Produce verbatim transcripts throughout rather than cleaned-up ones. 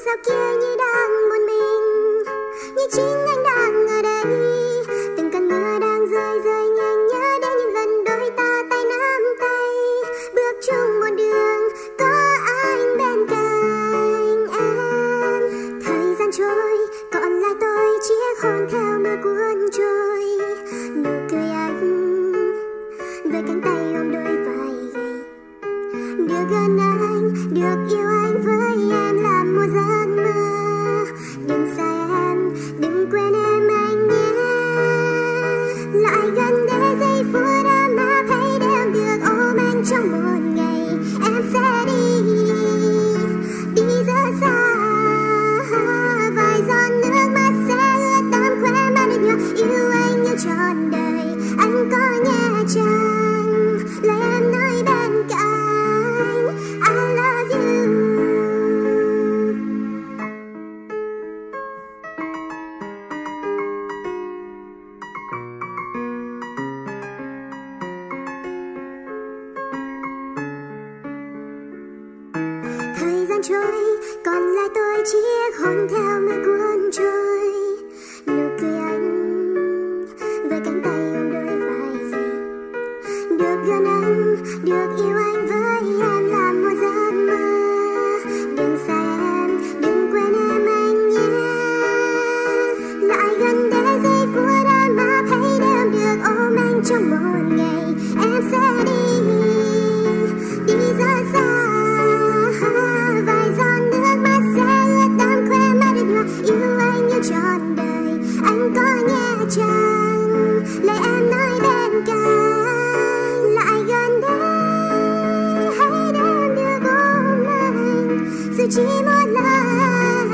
sao kia như đang một mình, như chính anh đang ở đây. Từng cơn mưa đang rơi rơi nhanh, nhớ đến những lần đôi ta tay nắm tay, bước chung một đường có anh bên cạnh em. Thời gian trôi còn lại tôi chiếc hôn theo mưa cuốn trôi, nụ cười anh với cánh tay ôm đôi vai gầy, được gần anh, được yêu anh với em là một giấc mơ. Đừng xa em, đừng quên em anh nhé. Lại gần để giây phút ấm áp hay đều được ôm anh trong một ngày. Em sẽ đi, đi rất xa, vài giọt nước mắt sẽ ướt đẫm khóe mắt được nhỏ. Yêu anh như trọn đời, anh có nhẹ chăng lời em nói bên cạnh I love you. Thời gian trôi còn lại tôi chiếc hôn theo mưa cuốn trôi, nụ cười anh với cánh tay ôm đôi vai gầy, được gần anh, được yêu anh với em là một giấc mơ. Đừng xa em, đừng quên em anh nhé. Lại gần để giây phút ấm áp hay đều được ôm anh trong một ngày. Em sẽ đi, đi rất xa, vài giọt nước mắt sẽ ướt đẫm khóe mắt được nhỏ. Yêu anh như trọn đời, anh có nhẹ chăng lời em nói bên cạnh. Lại gần đây hãy để em được ôm anh, dù chỉ một lần.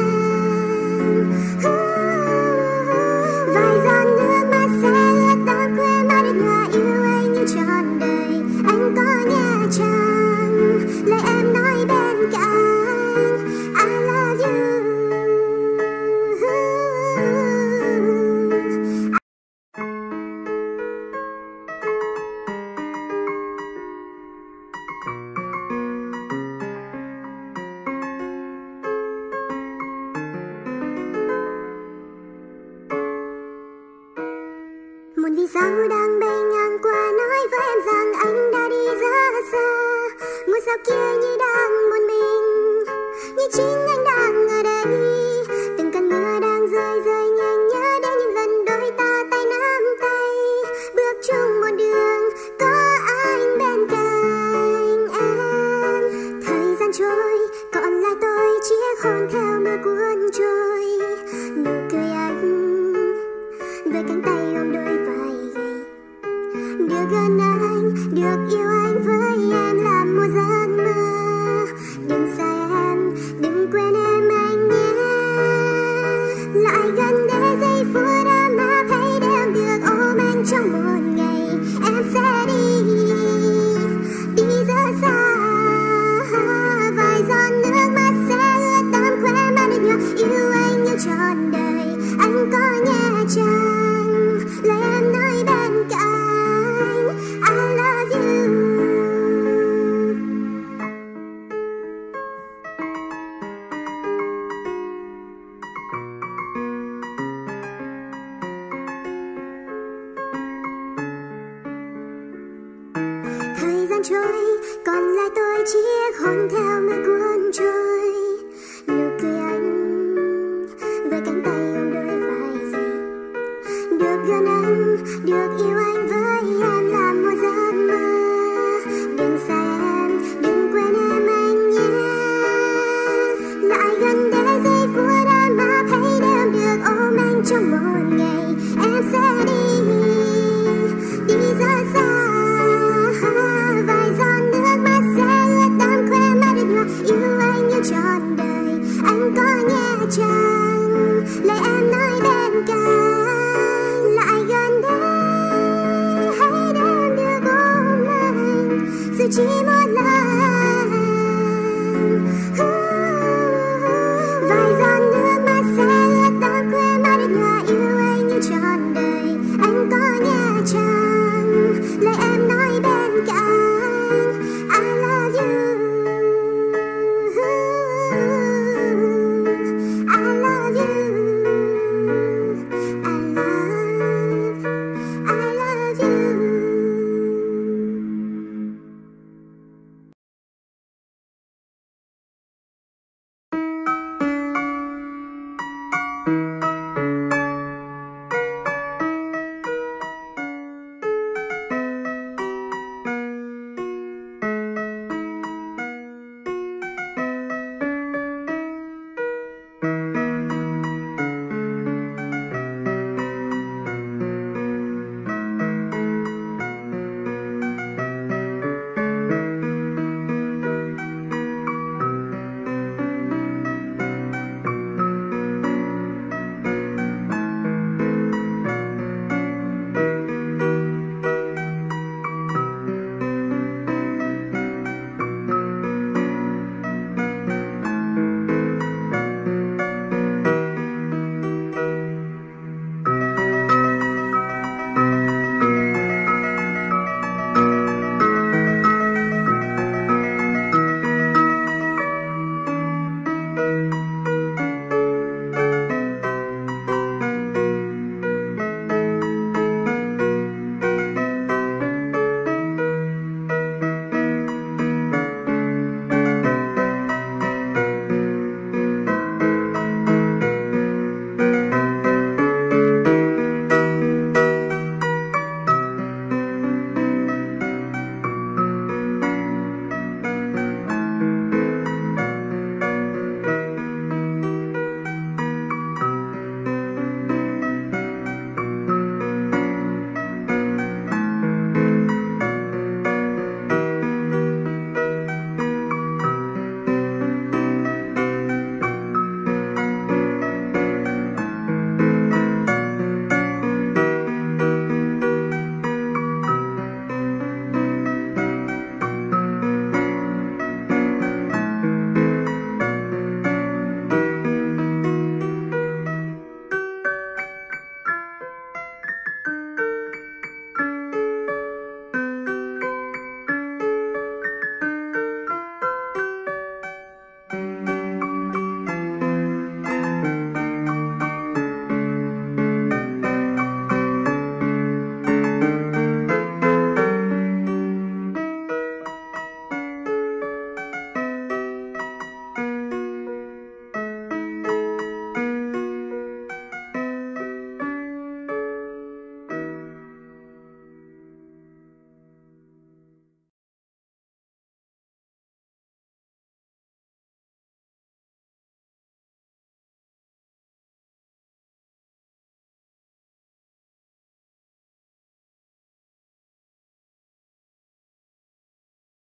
Vài giọt nước mắt sẽ ướt đẫm khóe mắt được nhỏ. Yêu anh như trọn đời, anh có nhẹ chăng lời em nói bên cạnh I love you. Một vì sao đang bay ngang qua nói với em rằng anh đã đi rất xa. Ngôi sao kia như đang một mình, như chính anh đang ở đây. Từng cơn mưa đang rơi rơi nhanh, nhớ đến những lần đôi ta tay nắm tay, bước chung một đường có anh bên cạnh em. Thời gian trôi còn lại tôi chiếc hôn theo mưa cuốn trôi, nụ cười anh với cánh tay ôm đôi vai gầy, được gần anh, được yêu anh với em là một giấc mơ. Đừng xa em, đừng quên em anh nhé. Lại gần để giây phút ấm áp hay đều được ôm anh trong một ngày. Em sẽ đi, đi rất xa, vài giọt nước mắt sẽ ướt đẫm khóe mắt được nhỏ. Yêu anh như trọn đời, anh có nhẹ chăng lời em nói bên cạnh I love you. Thời gian trôi còn lại tôi chiếc hôn theo mưa cuốn trôi, nụ cười anh với cánh tay ôm đôi vai gầy, được gần anh, được yêu anh với em là một giấc mơ. Đừng xa em, đừng quên em anh nhé. Lại gần để giây phút ấm áp hay đều được ôm anh trong một ngày. Em sẽ đi, đi rất xa, vài giọt nước mắt sẽ ướt đẫm khóe mắt được nhỏ. Yêu anh như trọn đời, anh có nhẹ chăng